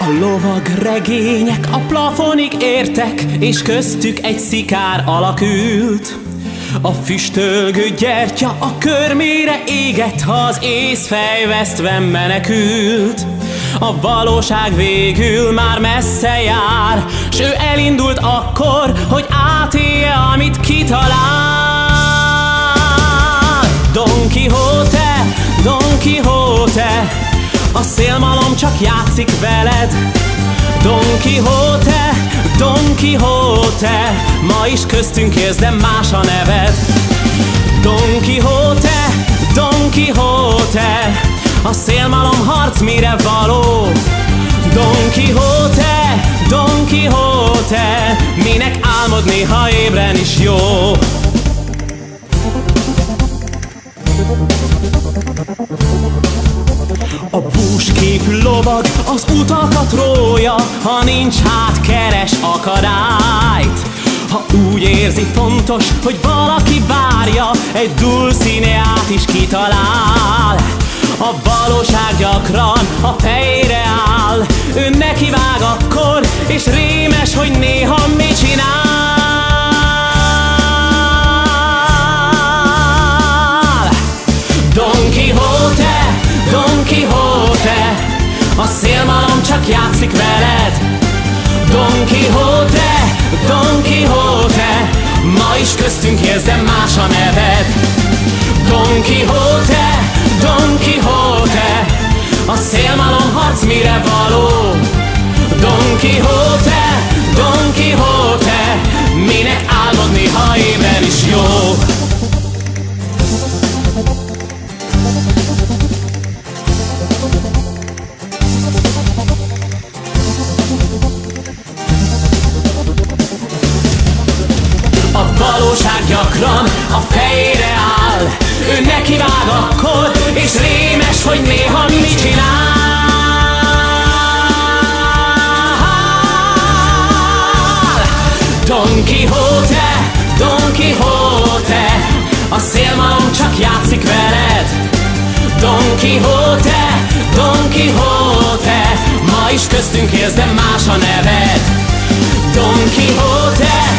lovag regények a plafonig értek, és köztük egy szikár alak ült. A füstölgő gyertya a körmére égett, ha az ész fejvesztve menekült. A valóság végül már messze jár, s ő elindult akkor, hogy átélje, amit kitalál. Don Quixote, Don Quixote, a szélmalom csak játszik veled. Don Quixote, Don Quixote, ma is köztünk élsz, de más a neved. Don Quixote, Don Quixote, a szélmalom harc mire való. Don Quixote, Don Quixote, minek álmodni, ha ébren is jó. A búsképű lovag az utakat rója, ha nincs hát keres akadályt. Ha úgy érzi fontos, hogy valaki várja, egy Dulcineát is kitalál. A valóság gyakran a fejére áll, ő nekivág akkor, és rémes, hogy néha mit csinál. Don Quixote, Don Quixote, a szélmalom csak játszik veled. Don Quixote, Don Quixote, ma is köztünk élsz, de más a neved. Don Quixote, Don Quixote, a szélmalom harc mire való. Don Quixote, Don Quixote, minek álmodni, ha ébren is jó. A valóság gyakran a fejére áll, ő nekivág akkor, és rémes, hogy néha mit csinál. Don Quixote, Don Quixote, a szélmalom csak játszik veled. Don Quixote, Don Quixote, ma is köztünk élsz, de más a neved. Don Quixote,